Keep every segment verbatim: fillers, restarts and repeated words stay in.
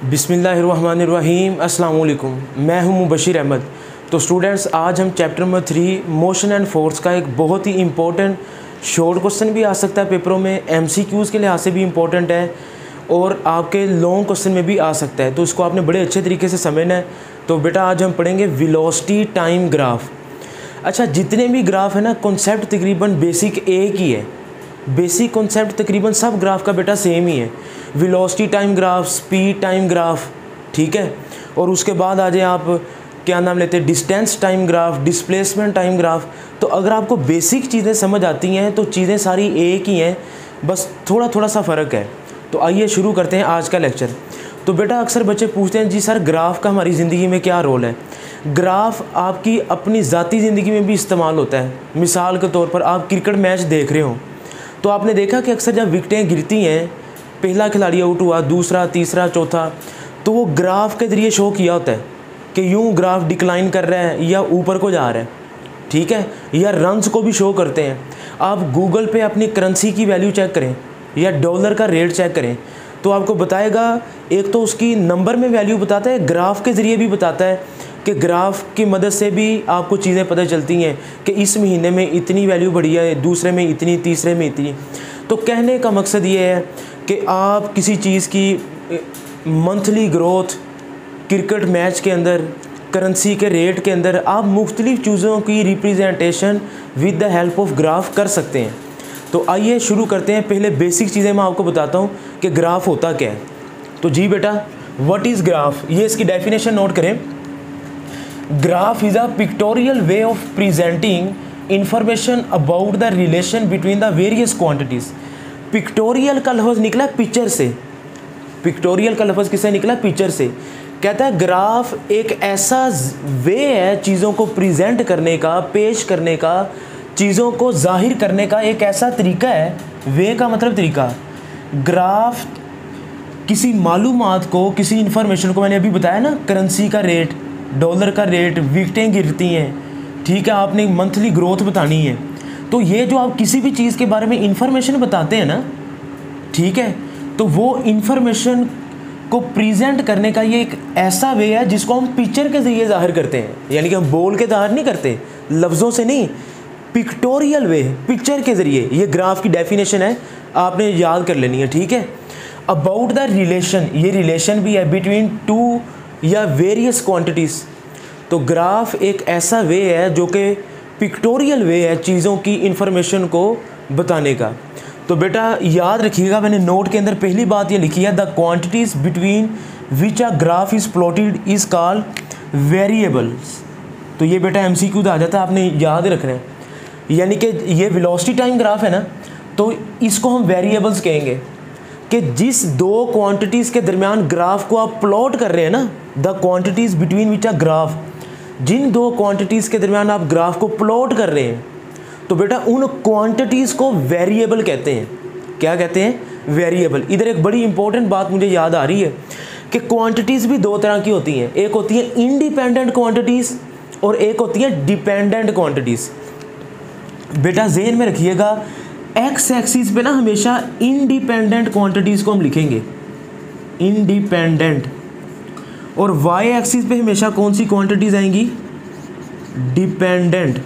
बिस्मिल्लाहिर्रहमानिर्रहीम अस्सलाम वालेकुम। मैं हूं मुबशिर अहमद। तो स्टूडेंट्स, आज हम chapter number three motion and force का एक बहुत ही इम्पोर्टेंट शॉर्ट क्वेश्चन भी आ सकता है पेपरों में, एमसीक्यूज़ के लिहाज से भी इम्पोर्टेंट है और आपके लॉन्ग क्वेश्चन में भी आ सकता है। तो इसको आपने बड़े अच्छे तरीके से समझना है। तो बेटा आज हम पढ़ेंगे वेलोसिटी टाइम ग्राफ। अच्छा, जितने भी ग्राफ है ना, कॉन्सेप्ट तकरीबन बेसिक एक ही है। बेसिक कॉन्सेप्ट तकरीबन सब ग्राफ का बेटा सेम ही है। Velocity time graph, speed time graph, ठीक है। और उसके बाद आ जाए आप क्या नाम लेते हैं, distance time graph, displacement time graph. तो अगर आपको बेसिक चीज़ें समझ आती हैं तो चीज़ें सारी एक ही हैं, बस थोड़ा थोड़ा सा फ़र्क है। तो आइए शुरू करते हैं आज का लेक्चर। तो बेटा अक्सर बच्चे पूछते हैं जी सर ग्राफ का हमारी ज़िंदगी में क्या रोल है। ग्राफ आपकी अपनी ज़ाती ज़िंदगी में भी इस्तेमाल होता है। मिसाल के तौर पर आप क्रिकेट मैच देख रहे हो तो आपने देखा कि अक्सर जब विकेटें गिरती हैं, पहला खिलाड़ी आउट हुआ, दूसरा, तीसरा, चौथा, तो वो ग्राफ के ज़रिए शो किया होता है कि यूं ग्राफ डिक्लाइन कर रहा है या ऊपर को जा रहा है, ठीक है। या रन्स को भी शो करते हैं। आप गूगल पे अपनी करेंसी की वैल्यू चेक करें या डॉलर का रेट चेक करें तो आपको बताएगा, एक तो उसकी नंबर में वैल्यू बताता है, ग्राफ के ज़रिए भी बताता है कि ग्राफ की मदद से भी आपको चीज़ें पता चलती हैं कि इस महीने में इतनी वैल्यू बढ़ी है, दूसरे में इतनी, तीसरे में इतनी। तो कहने का मकसद ये है कि आप किसी चीज़ की मंथली ग्रोथ क्रिकेट मैच के अंदर, करेंसी के रेट के अंदर आप मुख्तलिफ़ चीज़ों की representation with the help of graph कर सकते हैं। तो आइए शुरू करते हैं। पहले बेसिक चीज़ें मैं आपको बताता हूँ कि ग्राफ होता क्या है। तो जी बेटा, व्हाट इज़ ग्राफ, ये इसकी डेफिनेशन नोट करें। Graph is a pictorial way of presenting information about the relation between the various quantities. Pictorial का लफ्ज़ निकला पिक्चर से। पिक्टोरियल का लफ्ज़ किससे निकला? पिक्चर से। कहता है ग्राफ एक ऐसा वे है चीज़ों को प्रेजेंट करने का, पेश करने का, चीज़ों को जाहिर करने का एक ऐसा तरीका है। वे का मतलब तरीका। ग्राफ किसी मालूमात को, किसी इंफॉर्मेशन को, मैंने अभी बताया ना, करेंसी का रेट, डॉलर का रेट, विकेटें गिरती हैं, ठीक है, आपने मंथली ग्रोथ बतानी है। तो ये जो आप किसी भी चीज़ के बारे में इंफॉर्मेशन बताते हैं ना, ठीक है, तो वो इंफॉर्मेशन को प्रेजेंट करने का ये एक ऐसा वे है जिसको हम पिक्चर के ज़रिए ज़ाहिर करते हैं। यानी कि हम बोल के ज़ाहिर नहीं करते, लफ्ज़ों से नहीं, पिक्टोरियल वे, पिक्चर के ज़रिए। ये ग्राफ की डेफिनेशन है, आपने याद कर लेनी है, ठीक है। अबाउट द रिलेशन, ये रिलेशन भी है बिटवीन टू या वेरियस क्वांटिटीज़। तो ग्राफ एक ऐसा वे है जो कि पिक्टोरियल वे है चीज़ों की इंफॉर्मेशन को बताने का। तो बेटा याद रखिएगा, मैंने नोट के अंदर पहली बात ये लिखी है, the quantities between which a graph is plotted is called variables. तो ये बेटा एमसीक्यू आ जाता है, आपने याद रखना है। यानी कि ये वेलोसिटी टाइम ग्राफ है ना, तो इसको हम वेरिएबल्स कहेंगे कि जिस दो क्वांटिटीज़ के दरमियान ग्राफ को आप प्लॉट कर रहे हैं ना, the quantities between which a graph, जिन दो क्वांटिटीज़ के दरमियान आप ग्राफ को प्लॉट कर रहे हैं, तो बेटा उन क्वांटिटीज़ को वेरिएबल कहते हैं। क्या कहते हैं? वेरिएबल। इधर एक बड़ी इंपॉर्टेंट बात मुझे याद आ रही है कि क्वांटिटीज़ भी दो तरह की होती हैं। एक होती है इंडिपेंडेंट क्वांटिटीज़ और एक होती है डिपेंडेंट क्वांटिटीज़। बेटा ज़हन में रखिएगा, एक्स एक्सिस पे ना हमेशा इंडिपेंडेंट क्वांटिटीज़ को हम लिखेंगे, इंडिपेंडेंट, और वाई एक्सिस पे हमेशा कौन सी क्वांटिटीज़ आएंगी? डिपेंडेंट।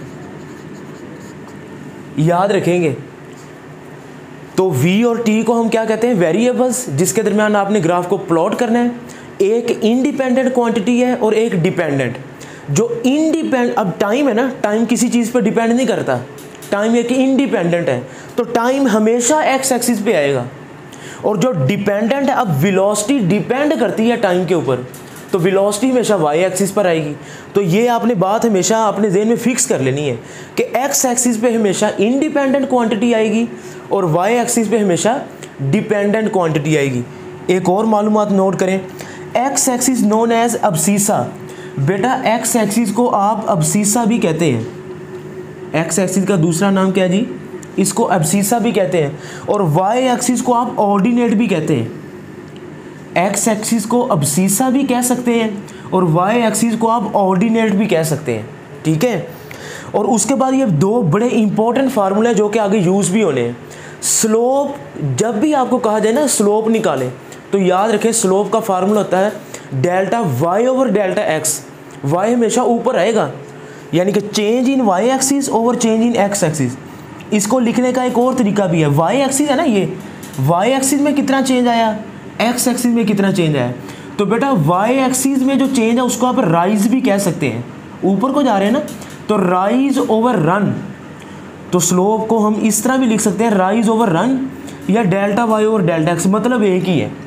याद रखेंगे। तो v और t को हम क्या कहते हैं? वेरिएबल्स, जिसके दरमियान आपने ग्राफ को प्लॉट करना है। एक इंडिपेंडेंट क्वांटिटी है और एक डिपेंडेंट। जो इंडिपेंड, अब टाइम है ना, टाइम किसी चीज़ पर डिपेंड नहीं करता, टाइम एक इंडिपेंडेंट है, तो टाइम हमेशा एक्स एक्सिस पे आएगा। और जो डिपेंडेंट है, अब वेलोसिटी डिपेंड करती है टाइम के ऊपर, तो वेलोसिटी हमेशा वाई एक्सिस पर आएगी। तो ये आपने बात हमेशा अपने ज़हन में फिक्स कर लेनी है कि एक्स एक्सिस पे हमेशा इंडिपेंडेंट क्वांटिटी आएगी और वाई एक्सिस पे हमेशा डिपेंडेंट क्वांटिटी आएगी। एक और मालूमात नोट करें, X axis known as abscissa. बेटा एक्स एक्सिस को आप अब्सीसा भी कहते हैं। एक्स एक्सिस का दूसरा नाम क्या है जी? इसको अब्सीसा भी कहते हैं। और वाई एक्सिस को आप ऑर्डिनेट भी कहते हैं। एक्स एक्सिस को अब्सीसा भी कह सकते हैं और वाई एक्सिस को आप ऑर्डिनेट भी कह सकते हैं, ठीक है। और उसके बाद ये दो बड़े इंपॉर्टेंट फार्मूले जो कि आगे यूज़ भी होने हैं। स्लोप, जब भी आपको कहा जाए ना स्लोप निकालें, तो याद रखें स्लोप का फार्मूला होता है delta Y over delta X. Y हमेशा ऊपर आएगा, यानी कि change in Y axis over change in x axis. इसको लिखने का एक और तरीका भी है, वाई एक्सिस है ना, ये वाई एक्सिस में कितना चेंज आया, एक्स एक्सिस में कितना चेंज आया। तो बेटा वाई एक्सिस में जो चेंज है उसको आप राइज भी कह सकते हैं, ऊपर को जा रहे हैं ना, तो राइज ओवर रन। तो स्लोप को हम इस तरह भी लिख सकते हैं, राइज ओवर रन या delta Y over delta X, मतलब एक ही है।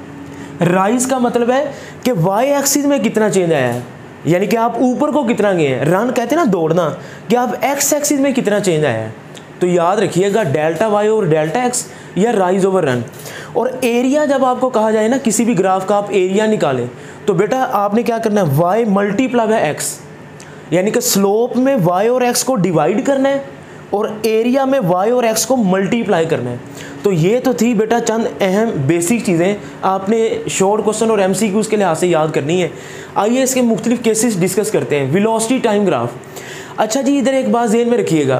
राइज का मतलब है कि वाई एक्सिस में कितना चेंज आया है, यानी कि आप ऊपर को कितना गए हैं। रन कहते हैं ना दौड़ना, कि आप एक्स एक्सिस में कितना चेंज आया है। तो याद रखिएगा delta Y over delta x या राइज ओवर रन। और एरिया जब आपको कहा जाए ना किसी भी ग्राफ का आप एरिया निकालें, तो बेटा आपने क्या करना है, वाई मल्टीप्लाई बाय एक्स, यानी कि स्लोप में वाई और एक्स को डिवाइड करना है और एरिया में वाई और एक्स को मल्टीप्लाई करना है। तो ये तो थी बेटा चंद अहम बेसिक चीज़ें आपने शॉर्ट क्वेश्चन और एमसीक्यूज़ के लिहाज से याद करनी है। आइए इसके मुख्तलिफ केसेस डिस्कस करते हैं। Velocity time graph. अच्छा जी, इधर एक बात ध्यान में रखिएगा,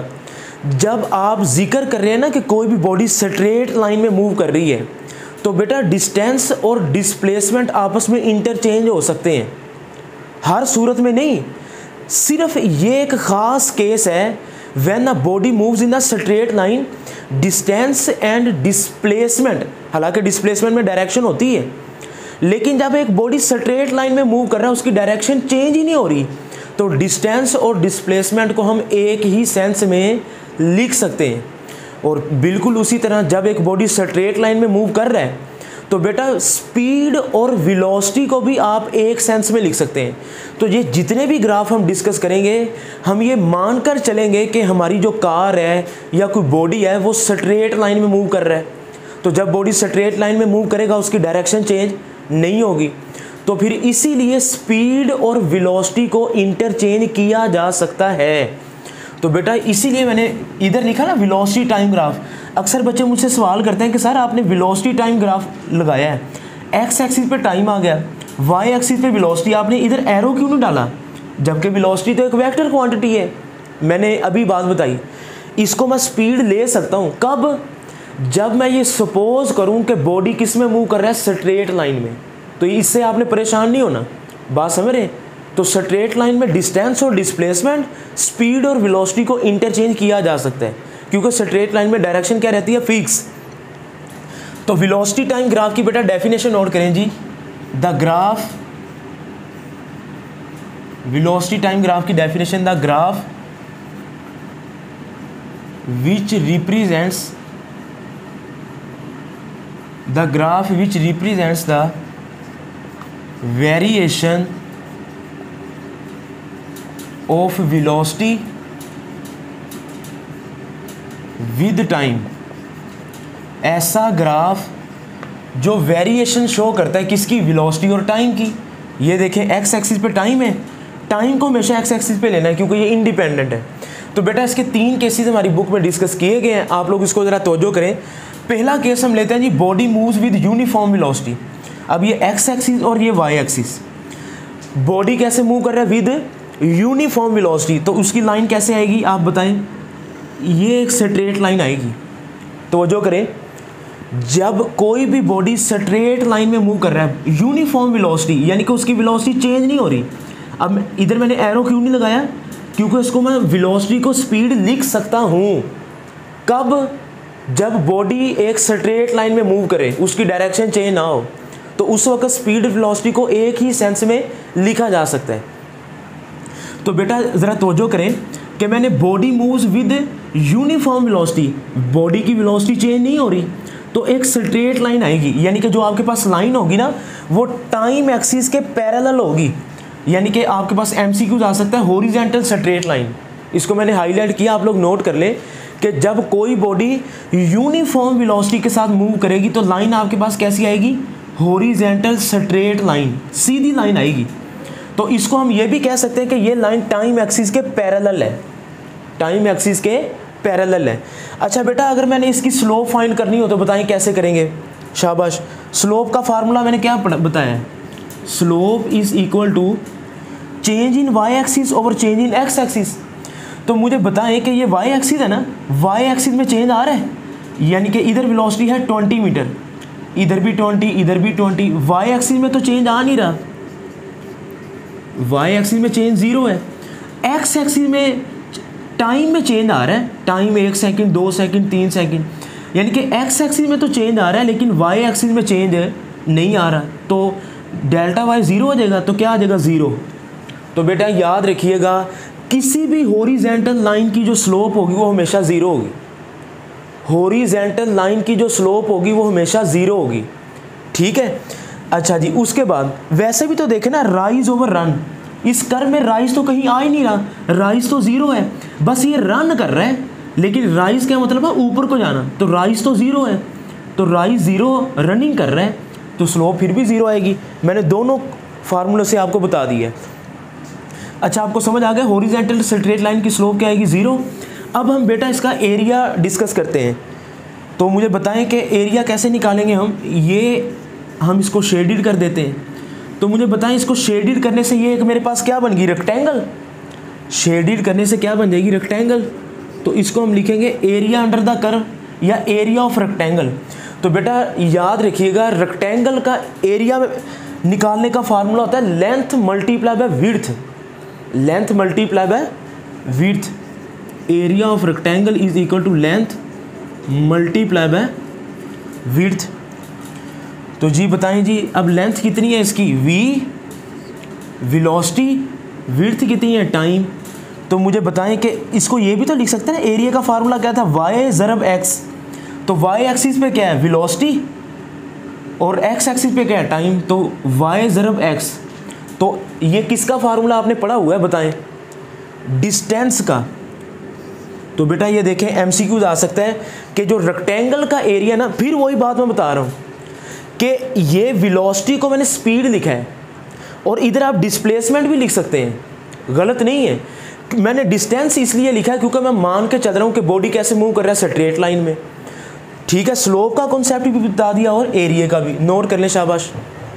जब आप जिक्र कर रहे हैं ना कि कोई भी बॉडी स्ट्रेट लाइन में मूव कर रही है, तो बेटा डिस्टेंस और डिस्प्लेसमेंट आपस में इंटरचेंज हो सकते हैं, हर सूरत में नहीं। सिर्फ ये एक ख़ास केस है when a body moves in the straight line, distance and displacement, हालांकि डिस्प्लेसमेंट में डायरेक्शन होती है, लेकिन जब एक बॉडी स्ट्रेट लाइन में मूव कर रहा है उसकी डायरेक्शन चेंज ही नहीं हो रही, तो डिस्टेंस और डिस्प्लेसमेंट को हम एक ही सेंस में लिख सकते हैं। और बिल्कुल उसी तरह जब एक बॉडी स्ट्रेट लाइन में मूव कर रहा है तो बेटा स्पीड और वेलोसिटी को भी आप एक सेंस में लिख सकते हैं। तो ये जितने भी ग्राफ हम डिस्कस करेंगे, हम ये मानकर चलेंगे कि हमारी जो कार है या कोई बॉडी है वो स्ट्रेट लाइन में मूव कर रहा है। तो जब बॉडी स्ट्रेट लाइन में मूव करेगा उसकी डायरेक्शन चेंज नहीं होगी, तो फिर इसीलिए स्पीड और वेलोसिटी को इंटरचेंज किया जा सकता है। तो बेटा इसीलिए मैंने इधर लिखा ना वेलोसिटी टाइम ग्राफ। अक्सर बच्चे मुझसे सवाल करते हैं कि सर आपने वेलोसिटी टाइम ग्राफ लगाया है, एक्स एक्सिस पे टाइम आ गया, वाई एक्सिस पे वेलोसिटी, आपने इधर एरो क्यों नहीं डाला, जबकि वेलोसिटी तो एक वेक्टर क्वांटिटी है। मैंने अभी बात बताई, इसको मैं स्पीड ले सकता हूँ कब, जब मैं ये सपोज करूँ कि बॉडी किस में मूव कर रहा है, स्ट्रेट लाइन में। तो इससे आपने परेशान नहीं होना, बात समझ रहे। तो स्ट्रेट लाइन में डिस्टेंस और डिस्प्लेसमेंट, स्पीड और वेलोसिटी को इंटरचेंज किया जा सकता है, क्योंकि स्ट्रेट लाइन में डायरेक्शन क्या रहती है, फिक्स। तो वेलोसिटी टाइम ग्राफ की बेटा डेफिनेशन नोट करें जी। The graph, velocity time graph की definition, the graph which represents the graph which represents the variation of velocity with time. ऐसा ग्राफ जो वेरिएशन शो करता है किसकी, वेलोसिटी और टाइम की। ये देखें एक्स एक्सिस पे टाइम है, टाइम को हमेशा एक्स एक्सिस पे लेना है क्योंकि ये इंडिपेंडेंट है। तो बेटा इसके तीन केसेस हमारी बुक में डिस्कस किए गए हैं, आप लोग इसको ज़रा तवज्जो करें। पहला केस हम लेते हैं जी, body moves with uniform velocity. अब ये एक्स एक्सिस और ये वाई एक्सिस, बॉडी कैसे मूव कर रहा है, विद यूनिफॉर्म वेलोसिटी। तो उसकी लाइन कैसे आएगी आप बताएं, ये एक स्ट्रेट लाइन आएगी। तो जो करें, जब कोई भी बॉडी स्ट्रेट लाइन में मूव कर रहा है यूनिफॉर्म वेलोसिटी, यानी कि उसकी वेलोसिटी चेंज नहीं हो रही। अब इधर मैंने एरो क्यों नहीं लगाया, क्योंकि उसको मैं वेलोसिटी को स्पीड लिख सकता हूँ कब, जब बॉडी एक स्ट्रेट लाइन में मूव करे, उसकी डायरेक्शन चेंज ना हो, तो उस वक्त स्पीड वेलोसिटी को एक ही सेंस में लिखा जा सकता है। तो बेटा ज़रा तवज्जो करें कि मैंने body moves with uniform velocity, body की वेलोसिटी चेंज नहीं हो रही, तो एक स्ट्रेट लाइन आएगी, यानी कि जो आपके पास लाइन होगी ना वो टाइम एक्सिस के पैरेलल होगी। यानी कि आपके पास एमसीक्यूज आ सकता है हॉरिजॉन्टल स्ट्रेट लाइन। इसको मैंने हाईलाइट किया, आप लोग नोट कर लें कि जब कोई बॉडी यूनिफॉर्म वेलोसिटी के साथ मूव करेगी तो लाइन आपके पास कैसी आएगी, हॉरिजॉन्टल स्ट्रेट लाइन, सीधी लाइन आएगी। तो इसको हम ये भी कह सकते हैं कि ये लाइन टाइम एक्सिस के पैरेलल है, टाइम एक्सिस के पैरेलल है। अच्छा बेटा अगर मैंने इसकी स्लोप फाइंड करनी हो तो बताएं कैसे करेंगे, शाबाश। स्लोप का फार्मूला मैंने क्या बताया है, slope is equal to change in Y axis over change in x axis. तो मुझे बताएं कि ये वाई एक्सिस है ना, वाई एक्सिस में चेंज आ रहा है, यानी कि इधर वेलोसिटी है ट्वेंटी मीटर, इधर भी ट्वेंटी, इधर भी ट्वेंटी। वाई एक्सिस में तो चेंज आ नहीं रहा, वाई एक्सिस में चेंज ज़ीरो है। एक्स एक्सिस में टाइम में चेंज आ रहा है, टाइम एक सेकंड, दो सेकंड, तीन सेकंड, यानी कि एक्स एक्सिस में तो चेंज आ रहा है लेकिन वाई एक्सिस में चेंज नहीं आ रहा। तो डेल्टा वाई ज़ीरो हो जाएगा, तो क्या आ जाएगा ज़ीरो। तो बेटा याद रखिएगा, किसी भी हॉरिजॉन्टल लाइन की जो स्लोप होगी वो हमेशा ज़ीरो होगी। हॉरिजॉन्टल लाइन की जो स्लोप होगी वो हमेशा ज़ीरो होगी, ठीक है। अच्छा जी, उसके बाद वैसे भी तो देखे ना, राइज ओवर रन, इस कर्व में राइज तो कहीं आ ही नहीं रहा, राइज तो ज़ीरो है, बस ये रन कर रहा है। लेकिन राइज क्या मतलब है, ऊपर को जाना, तो राइज तो ज़ीरो है, तो राइज ज़ीरो रनिंग कर रहा है, तो स्लोप फिर भी ज़ीरो आएगी। मैंने दोनों फार्मूले से आपको बता दिया। अच्छा, आपको समझ आ गया हॉरिजॉन्टल स्ट्रेट लाइन की स्लोप क्या आएगी, ज़ीरो। अब हम बेटा इसका एरिया डिस्कस करते हैं। तो मुझे बताएं कि एरिया कैसे निकालेंगे हम। ये हम इसको शेडिड कर देते हैं, तो मुझे बताएं इसको शेडिड करने से ये एक मेरे पास क्या बन गई, रेक्टेंगल। शेडिड करने से क्या बन जाएगी, रेक्टेंगल। तो इसको हम लिखेंगे एरिया अंडर द कर्व या एरिया ऑफ रेक्टेंगल। तो बेटा याद रखिएगा, रेक्टेंगल का एरिया निकालने का फार्मूला होता है length multiply by width, length multiply by width. Area of rectangle is equal to length multiply by width. तो जी बताएं जी, अब लेंथ कितनी है इसकी, v, वेलोसिटी, विड्थ कितनी है, टाइम। तो मुझे बताएं कि इसको ये भी तो लिख सकते हैं, एरिया का फार्मूला क्या था, y ज़रब x। तो y एक्सिस पे क्या है, वेलोसिटी, और x एक्सिस पे क्या है, टाइम। तो y ज़रब x, तो ये किसका फार्मूला आपने पढ़ा हुआ है बताएं, डिस्टेंस का। तो बेटा ये देखें एमसीक्यूज आ सकता है कि जो रेक्टेंगल का एरिया ना, फिर वही बात मैं बता रहा हूँ कि ये वेलोसिटी को मैंने स्पीड लिखा है, और इधर आप डिस्प्लेसमेंट भी लिख सकते हैं, गलत नहीं है। मैंने डिस्टेंस इसलिए लिखा है क्योंकि मैं मान के चल रहा हूँ कि बॉडी कैसे मूव कर रहा है स्ट्रेट लाइन में, ठीक है। स्लोप का कॉन्सेप्ट भी बता दिया और एरिया का भी, नोट कर लें, शाबाश।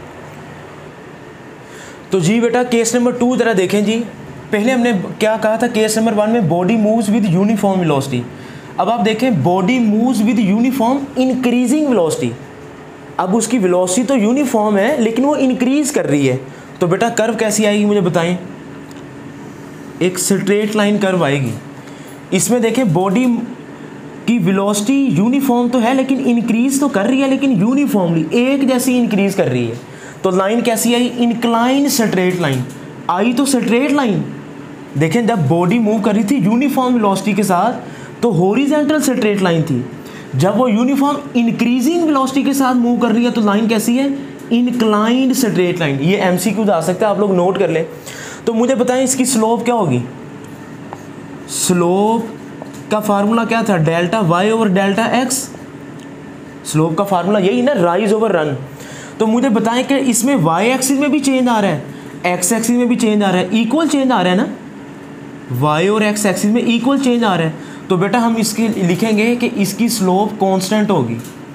तो जी बेटा केस नंबर टू जरा देखें जी। पहले हमने क्या कहा था, केस नंबर वन में body moves with uniform velocity. अब आप देखें body moves with uniform increasing velocity. अब उसकी वेलोसिटी तो यूनिफॉर्म है लेकिन वो इंक्रीज कर रही है। तो बेटा कर्व कैसी आएगी मुझे बताएं, एक स्ट्रेट लाइन कर्व आएगी। इसमें देखें बॉडी की वेलोसिटी यूनिफॉर्म तो है लेकिन इंक्रीज तो कर रही है, लेकिन यूनिफॉर्मली एक जैसी इंक्रीज कर रही है। तो लाइन कैसी आई, इंक्लाइन स्ट्रेट लाइन आई। तो स्ट्रेट लाइन देखें, जब बॉडी मूव कर रही थी यूनिफॉर्म वेलोसिटी के साथ तो हॉरिजॉन्टल स्ट्रेट लाइन थी। जब वो यूनिफॉर्म इंक्रीजिंग वेलोसिटी के साथ मूव कर रही है तो लाइन कैसी है, इंक्लाइंड स्ट्रेट लाइन। ये एमसीक्यू आ सकता है, आप लोग नोट कर लें। तो मुझे बताएं इसकी स्लोप क्या होगी, स्लोप का फार्मूला क्या था, delta Y over delta X. Slope का फार्मूला यही ना, राइज ओवर रन। तो मुझे बताएं कि इसमें वाई एक्सिस में भी चेंज आ रहा है, एक्स एक्सिस में भी चेंज आ रहा है, इक्वल चेंज आ रहा है ना, वाई और एक्स एक्सिस में इक्वल चेंज आ रहा है। तो बेटा हम इसके लिखेंगे कि इसकी स्लोप कांस्टेंट होगी।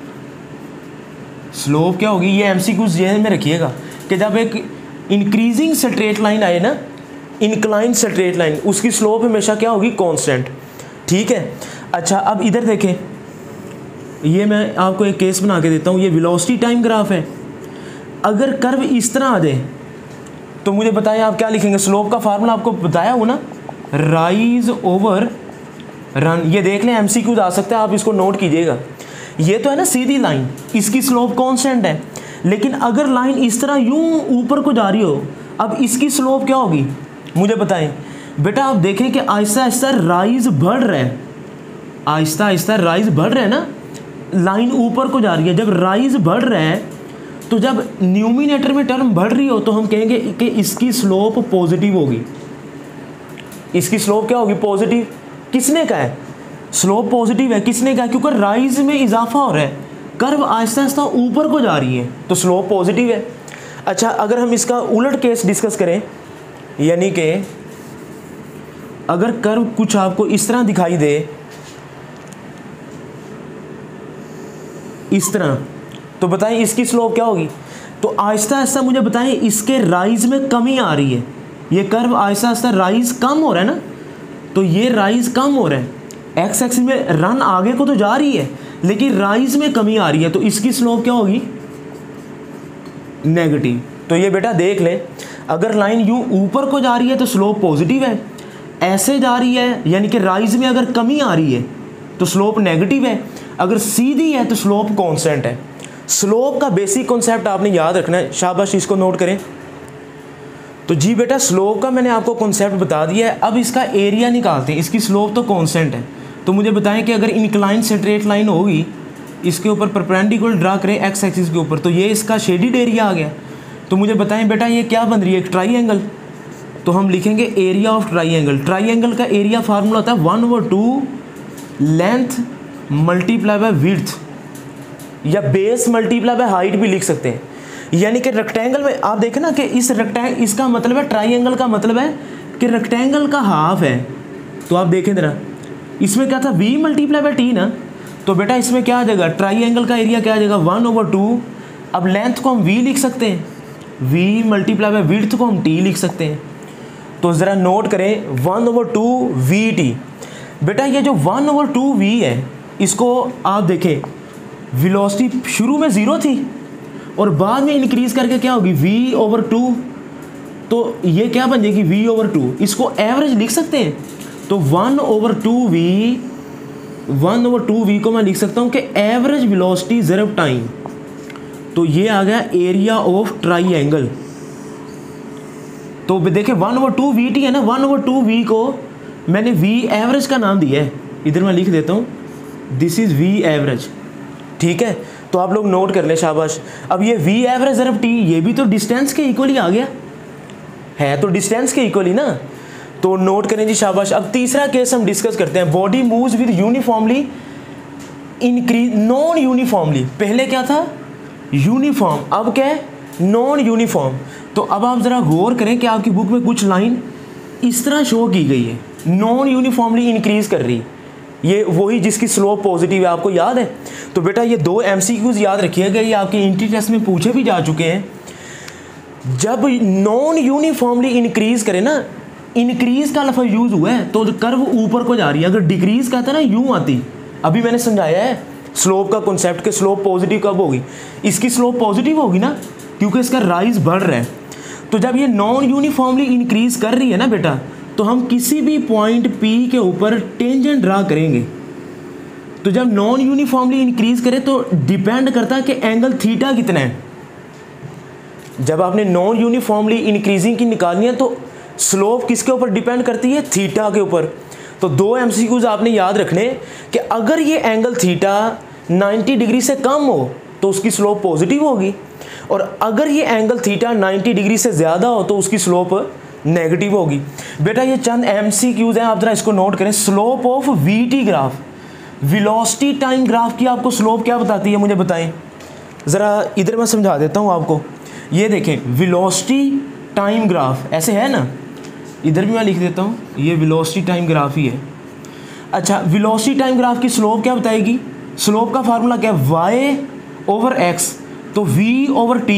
स्लोप क्या होगी, ये एमसीक्यू जेहन में रखिएगा कि जब एक इंक्रीजिंग स्ट्रेट लाइन आए ना, इंक्लाइन स्ट्रेट लाइन, उसकी स्लोप हमेशा क्या होगी, कांस्टेंट, ठीक है। अच्छा अब इधर देखें, ये मैं आपको एक केस बना के देता हूँ। ये वेलोसिटी टाइम ग्राफ है। अगर कर्व इस तरह आ जाए तो मुझे बताएं आप क्या लिखेंगे, स्लोप का फार्मूला आपको बताया हो ना, राइज ओवर रन। ये देख लें एमसीक्यू आ सकता है, आप इसको नोट कीजिएगा। ये तो है ना सीधी लाइन, इसकी स्लोप कांस्टेंट है, लेकिन अगर लाइन इस तरह यूं ऊपर को जा रही हो, अब इसकी स्लोप क्या होगी मुझे बताएं। बेटा आप देखें कि आहिस्ता आहिस्ता राइज बढ़ रहा है, आहिस्ता आहिस्ता राइज बढ़ रहा है ना, लाइन ऊपर को जा रही है। जब राइज बढ़ रहा है तो जब न्यूमिनेटर में टर्म बढ़ रही हो तो हम कहेंगे कि इसकी स्लोप पॉजिटिव होगी। इसकी स्लोप क्या होगी, पॉजिटिव। किसने कहा है स्लोप पॉजिटिव है, किसने कहा, क्योंकि राइज में इजाफा हो रहा है, कर्व आहिस्ता आहिस्ता ऊपर को जा रही है तो स्लोप पॉजिटिव है। अच्छा अगर हम इसका उलट केस डिस्कस करें, यानी कि अगर कर्व कुछ आपको इस तरह दिखाई दे, इस तरह, तो बताएं इसकी स्लोप क्या होगी। तो आहिस्ता आहिस्ता मुझे बताएं इसके राइज में कमी आ रही है, ये कर्व आहिस्ता आहिस्ता राइज कम हो रहा है ना, तो ये राइज कम हो रहा है। एक्स एक्सिस में रन आगे को तो जा रही है लेकिन राइज में कमी आ रही है, तो इसकी स्लोप क्या होगी? नेगेटिव। तो ये बेटा देख ले, अगर लाइन यूं ऊपर को जा रही है तो स्लोप पॉजिटिव है, ऐसे जा रही है यानी कि राइज में अगर कमी आ रही है तो स्लोप नेगेटिव है, अगर सीधी है तो स्लोप कांस्टेंट है। स्लोप का बेसिक कॉन्सेप्ट आपने याद रखना है, शाबाश, इसको नोट करें। तो जी बेटा स्लोप का मैंने आपको कॉन्सेप्ट बता दिया है। अब इसका एरिया निकालते हैं। इसकी स्लोप तो कांस्टेंट है, तो मुझे बताएं कि अगर इंक्लाइन स्ट्रेट लाइन होगी, इसके ऊपर परपेंडिकुलर ड्रा करें एक्स एक्सिस के ऊपर, तो ये इसका शेडिड एरिया आ गया। तो मुझे बताएं बेटा ये क्या बन रही है? एक ट्राइंगल। तो हम लिखेंगे एरिया ऑफ ट्राइंगल। ट्राइंगल का एरिया फार्मूला होता है one over two length multiply by width, या बेस मल्टीप्लाई बाय हाइट भी लिख सकते हैं। यानी कि रेक्टेंगल में आप देखें ना कि इस रेक्टेंगल, इसका मतलब है ट्राइंगल का मतलब है कि रेक्टेंगल का हाफ है। तो आप देखें जरा, इसमें क्या था? v मल्टीप्लाई बाय टी ना। तो बेटा इसमें क्या आ जाएगा? ट्राइंगल का एरिया क्या आ जाएगा? One over two. अब लेंथ को हम v लिख सकते हैं, v मल्टीप्लाई बाय विड्थ को हम t लिख सकते हैं। तो ज़रा नोट करें, one over two we T. बेटा ये जो वन ओवर टू वी है, इसको आप देखें, वेलोसिटी शुरू में ज़ीरो थी और बाद में इंक्रीज़ करके क्या होगी? v over two. तो ये क्या बन जाएगी? v over two. इसको एवरेज लिख सकते हैं, तो one over two V, one over two V को मैं लिख सकता हूँ कि एवरेज वेलोसिटी ज़रब टाइम। तो ये आ गया एरिया ऑफ ट्राइंगल। तो देखिए one over two we T है ना, वन ओवर टू वी को मैंने वी एवरेज का नाम दिया है, इधर मैं लिख देता हूँ, दिस इज़ वी एवरेज। ठीक है, तो आप लोग नोट कर लें, शाबाश। अब ये वी एवरेज ज़रब टी, ये भी तो डिस्टेंस के इक्वली आ गया है, तो डिस्टेंस के इक्वली ना, तो नोट करें जी, शाबाश। अब तीसरा केस हम डिस्कस करते हैं। Body moves with uniformly increase non uniformly. पहले क्या था? यूनिफॉर्म, अब क्या है? Non uniform. तो अब आप ज़रा गौर करें कि आपकी बुक में कुछ लाइन इस तरह शो की गई है, नॉन यूनिफॉर्मली इंक्रीज कर रही, ये वही जिसकी स्लोप पॉजिटिव है, आपको याद है? तो बेटा ये दो एमसीक्यूज याद रखिएगा, ये आपके इंट्री टेस्ट में पूछे भी जा चुके हैं। जब नॉन यूनिफॉर्मली इंक्रीज करे ना, इंक्रीज का लफ्ज़ यूज़ हुआ है तो कर्व ऊपर को जा रही है, अगर डिक्रीज कहता है ना यूँ आती। अभी मैंने समझाया है स्लोप का कॉन्सेप्ट, के स्लोप पॉजिटिव कब होगी? इसकी स्लोप पॉजिटिव होगी ना, क्योंकि इसका राइज बढ़ रहा है। तो जब ये नॉन यूनिफॉर्मली इंक्रीज कर रही है ना बेटा, तो हम किसी भी पॉइंट P के ऊपर टेंजेंट ड्रा करेंगे। तो जब नॉन यूनिफॉर्मली इंक्रीज करे तो डिपेंड करता है कि एंगल थीटा कितना है। जब आपने नॉन यूनिफॉर्मली इंक्रीजिंग की निकालनी है तो स्लोप किसके ऊपर डिपेंड करती है? थीटा के ऊपर। तो दो एमसीक्यूज आपने याद रखने कि अगर ये एंगल थीटा नब्बे डिग्री से कम हो तो उसकी स्लोप पॉजिटिव होगी, और अगर ये एंगल थीटा नब्बे डिग्री से ज़्यादा हो तो उसकी स्लोप नेगेटिव होगी। बेटा ये चंद एमसीक्यूज हैं, आप ज़रा इसको नोट करें। Slope of VT graph, velocity time graph की आपको स्लोप क्या बताती है, मुझे बताएं ज़रा। इधर मैं समझा देता हूँ आपको। ये देखें, वेलोसिटी टाइम ग्राफ ऐसे है ना, इधर भी मैं लिख देता हूँ, ये वेलोसिटी टाइम ग्राफ ही है। अच्छा, वेलोसिटी टाइम ग्राफ की स्लोप क्या बताएगी? स्लोप का फार्मूला क्या है? Y over x. तो V over T,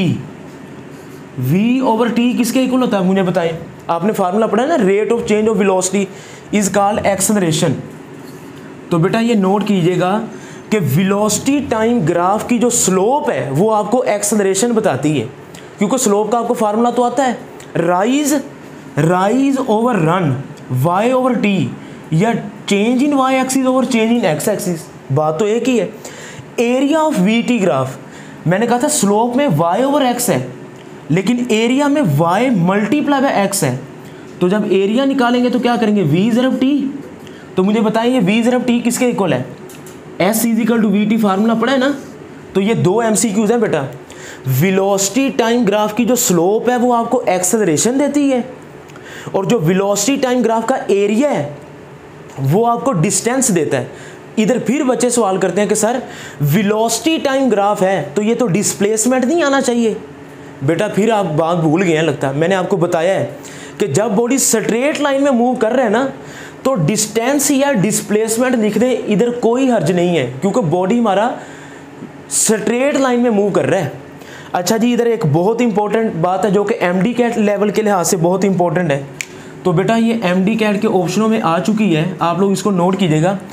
V over T किसके इक्वल होता है, मुझे बताएं। आपने फार्मूला पढ़ा है ना, rate of change of velocity is called acceleration. तो बेटा ये नोट कीजिएगा कि वेलोसिटी टाइम ग्राफ की जो स्लोप है वो आपको एक्सेलरेशन बताती है, क्योंकि स्लोप का आपको फार्मूला तो आता है, rise rise over run y over t, या change in Y axis over change in x axis, बात तो एक ही है। Area of v t graph, मैंने कहा था स्लोप में वाई ओवर एक्स है, लेकिन एरिया में वाई मल्टीप्लाई बाय एक्स है। तो जब एरिया निकालेंगे तो क्या करेंगे? वी ज़रब टी। तो मुझे बताइए वी ज़रब टी किसके इक्वल है? S is equal to we t, formula पड़ा है ना। तो ये दो एमसीक्यूज हैं बेटा। वेलोसिटी टाइम ग्राफ की जो स्लोप है वो आपको एक्सेलरेशन देती है, और जो वेलोसिटी टाइम ग्राफ का एरिया है वो आपको डिस्टेंस देता है। इधर फिर बच्चे सवाल करते हैं कि सर वेलोसिटी टाइम ग्राफ है तो ये तो डिस्प्लेसमेंट नहीं आना चाहिए। बेटा फिर आप बात भूल गए हैं लगता है। मैंने आपको बताया है कि जब बॉडी स्ट्रेट लाइन में मूव कर रहे हैं ना तो डिस्टेंस या डिस्प्लेसमेंट लिख दें, इधर कोई हर्ज नहीं है, क्योंकि बॉडी हमारा स्ट्रेट लाइन में मूव कर रहा है। अच्छा जी, इधर एक बहुत इंपॉर्टेंट बात है जो कि एम डी कैट लेवल के लिहाज से बहुत इंपॉर्टेंट है। तो बेटा ये एम डी कैट के ऑप्शनों में आ चुकी है, आप लोग इसको नोट कीजिएगा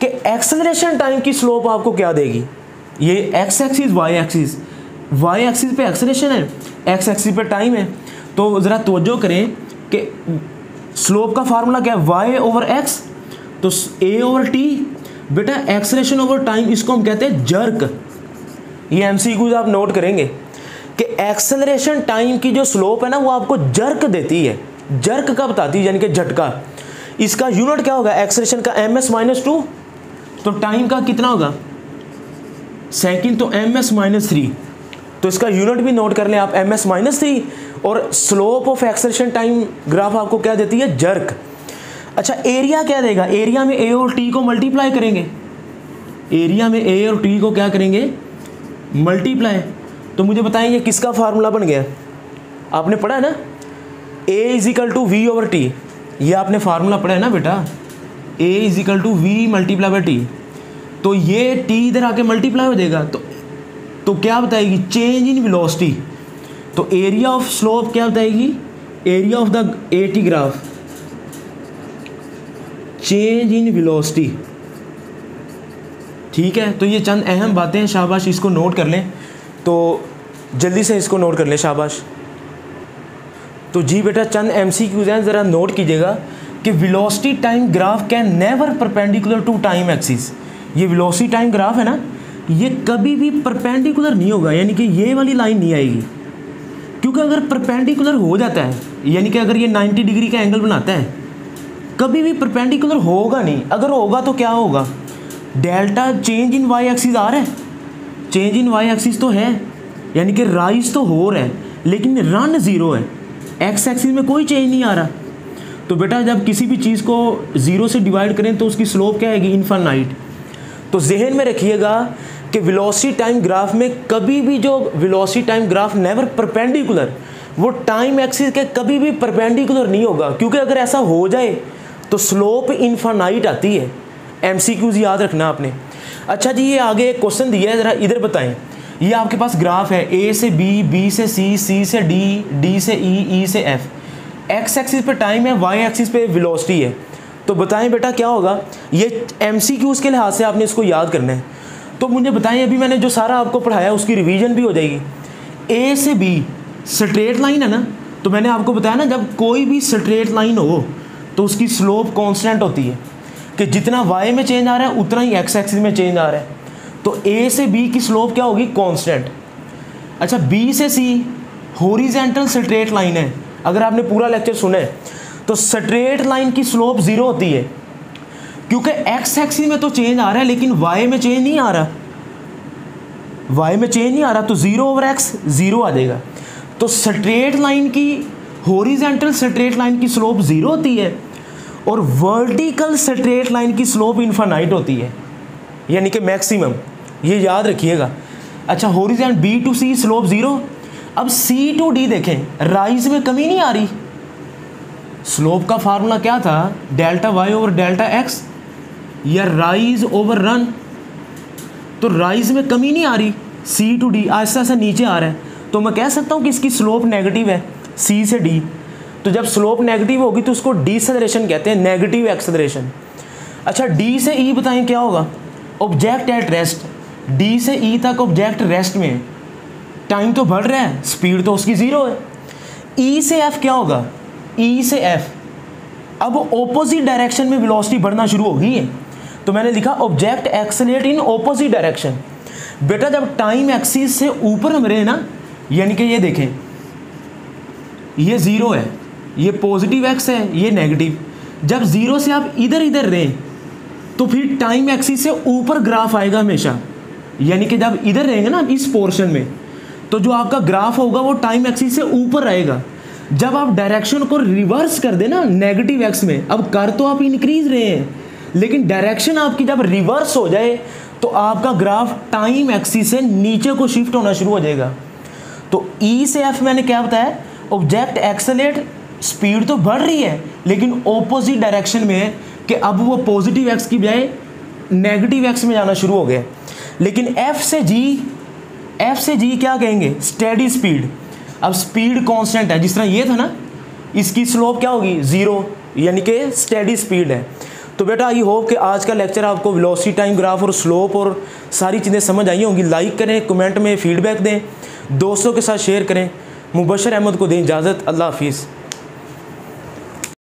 कि एक्सेलरेशन टाइम की स्लोप आपको क्या देगी। ये x axis y axis, y axis पे एक्सेलरेशन है, एक्स एक्सिस पे टाइम है। तो ज़रा तवज्जो करें कि स्लोप का फार्मूला क्या है, वाई ओवर एक्स, तो ए ओवर टी। बेटा एक्सेलरेशन ओवर टाइम इसको हम कहते हैं जर्क। ये एमसीक्यूज आप नोट करेंगे कि एक्सेलरेशन टाइम की जो स्लोप है ना वो आपको जर्क देती है। जर्क का बताती है, यानी कि झटका। इसका यूनिट क्या होगा एक्सेलरेशन का, एम एस माइनस टू। तो टाइम का कितना होगा सेकंड, तो एम एस माइनस थ्री। तो इसका यूनिट भी नोट कर लें आप, एम एस माइनस थ्री। और slope of acceleration time graph आपको क्या देती है, जर्क। अच्छा एरिया क्या देगा, एरिया में ए और टी को मल्टीप्लाई करेंगे। एरिया में ए और टी को क्या करेंगे, मल्टीप्लाई। तो मुझे बताएं ये किसका फार्मूला बन गया, आपने पढ़ा है ना, a is equal to v over t. ये आपने फार्मूला पढ़ा है ना बेटा, a is equal to v multiply by t. तो ये टी इधर आके मल्टीप्लाई हो जाएगा। तो तो क्या बताएगी, चेंज इन वेलोसिटी। तो एरिया ऑफ स्लोप क्या बताएगी, area of the a t graph, change in velocity. ठीक है, तो ये चंद अहम बातें हैं, शाबाश इसको नोट कर लें। तो जल्दी से इसको नोट कर लें, शाबाश। तो जी बेटा चंद एमसीक्यूज हैं, ज़रा नोट कीजिएगा कि velocity time graph can never perpendicular to time axis. ये वेलोसिटी टाइम ग्राफ है ना, ये कभी भी परपेंडिकुलर नहीं होगा, यानी कि ये वाली लाइन नहीं आएगी। क्योंकि अगर परपेंडिकुलर हो जाता है, यानी कि अगर ये नब्बे डिग्री का एंगल बनाता है, कभी भी परपेंडिकुलर होगा नहीं। अगर होगा तो क्या होगा, delta change in Y axis आ रहा है, चेंज इन वाई एक्सिस तो है, यानी कि राइज तो हो रहा है, लेकिन रन ज़ीरो है, एक्स एक्सिस में कोई चेंज नहीं आ रहा। तो बेटा जब किसी भी चीज़ को ज़ीरो से डिवाइड करें तो उसकी स्लोप क्या आएगी, इनफाइनाइट। तो जहन में रखिएगा कि वेलोसिटी टाइम ग्राफ में कभी भी जो velocity time graph never perpendicular, वो टाइम एक्सिस के कभी भी परपेंडिकुलर नहीं होगा। क्योंकि अगर ऐसा हो जाए तो स्लोप इनफाइनाइट आती है। एमसीक्यूज याद रखना आपने। अच्छा जी, ये आगे एक क्वेश्चन दिया है, ज़रा इधर बताएं। ये आपके पास ग्राफ है, ए से बी, बी से सी, सी से डी, डी से ई, ई से एफ। एक्स एक्सिस पे टाइम है, वाई एक्सिस पे वेलोसिटी है। तो बताएं बेटा क्या होगा। ये एमसीक्यूज के लिहाज से आपने इसको याद करना है। तो मुझे बताएं, अभी मैंने जो सारा आपको पढ़ाया उसकी रिवीजन भी हो जाएगी। ए से बी स्ट्रेट लाइन है ना, तो मैंने आपको बताया ना, जब कोई भी स्ट्रेट लाइन हो तो उसकी स्लोप कांस्टेंट होती है, कि जितना वाई में चेंज आ रहा है उतना ही एक्स एक्सिस में चेंज आ रहा है। तो ए से बी की स्लोप क्या होगी, कांस्टेंट। अच्छा बी से सी हॉरिजॉन्टल स्ट्रेट लाइन है। अगर आपने पूरा लेक्चर सुना है तो स्ट्रेट लाइन की स्लोप ज़ीरो होती है, क्योंकि एक्स एक्सिस में तो चेंज आ रहा है लेकिन वाई में चेंज नहीं आ रहा, वाई में चेंज नहीं आ रहा, तो ज़ीरो ओवर एक्स ज़ीरो आ जाएगा। तो स्ट्रेट लाइन की, हॉरिजॉन्टल स्ट्रेट लाइन की स्लोप ज़ीरो होती है और वर्टिकल स्ट्रेट लाइन की स्लोप इनफाइनाइट होती है, यानी कि मैक्सिमम। ये याद रखिएगा। अच्छा horizontal b to c slope zero. अब सी टू डी देखें, राइज में कमी नहीं आ रही। स्लोप का फार्मूला क्या था, delta Y over delta x, या राइज ओवर रन। तो राइज में कमी नहीं आ रही, सी टू डी आहिस्ता आहिस्ता नीचे आ रहा है। तो मैं कह सकता हूँ कि इसकी स्लोप नेगेटिव है, सी से डी। तो जब स्लोप नेगेटिव होगी तो उसको डिसेलरेशन कहते हैं, नेगेटिव एक्सेलरेशन। अच्छा डी से ई बताएं क्या होगा, ऑब्जेक्ट एट रेस्ट। डी से ई तक ऑब्जेक्ट रेस्ट में, टाइम तो बढ़ रहा है, स्पीड तो उसकी ज़ीरो है। ई से एफ क्या होगा, ई से एफ अब ऑपोजिट डायरेक्शन में वेलोसिटी बढ़ना शुरू हो गई है। तो मैंने लिखा object accelerate in opposite direction. बेटा जब टाइम एक्सिस से ऊपर हम रहे ना, यानी कि ये देखें, ये ज़ीरो है, ये पॉजिटिव एक्स है, ये नेगेटिव। जब ज़ीरो से आप इधर इधर रहें तो फिर टाइम एक्सिस से ऊपर ग्राफ आएगा हमेशा, यानी कि जब इधर रहेंगे ना इस पोर्शन में, तो जो आपका ग्राफ होगा वो टाइम एक्सिस से ऊपर आएगा। जब आप डायरेक्शन को रिवर्स कर देना नेगेटिव एक्स में, अब कर तो आप इंक्रीज रहे हैं लेकिन डायरेक्शन आपकी जब रिवर्स हो जाए तो आपका ग्राफ टाइम एक्सिस से नीचे को शिफ्ट होना शुरू हो जाएगा। तो ई से एफ मैंने क्या बताया, ऑब्जेक्ट एक्सेलरेट, स्पीड तो बढ़ रही है लेकिन ऑपोजिट डायरेक्शन में है, कि अब वो पॉजिटिव एक्स की बजाय नेगेटिव एक्स में जाना शुरू हो गया। लेकिन एफ से जी, एफ से जी क्या कहेंगे, स्टेडी स्पीड। अब स्पीड कांस्टेंट है, जिस तरह ये था ना, इसकी स्लोप क्या होगी, ज़ीरो, यानी कि स्टेडी स्पीड है। तो बेटा आई होप कि आज का लेक्चर आपको वेलोसिटी टाइम ग्राफ और स्लोप और सारी चीज़ें समझ आई होंगी। लाइक करें, कमेंट में फीडबैक दें, दोस्तों के साथ शेयर करें। मुबशर अहमद को दें इजाज़त। अल्लाह हाफिज़।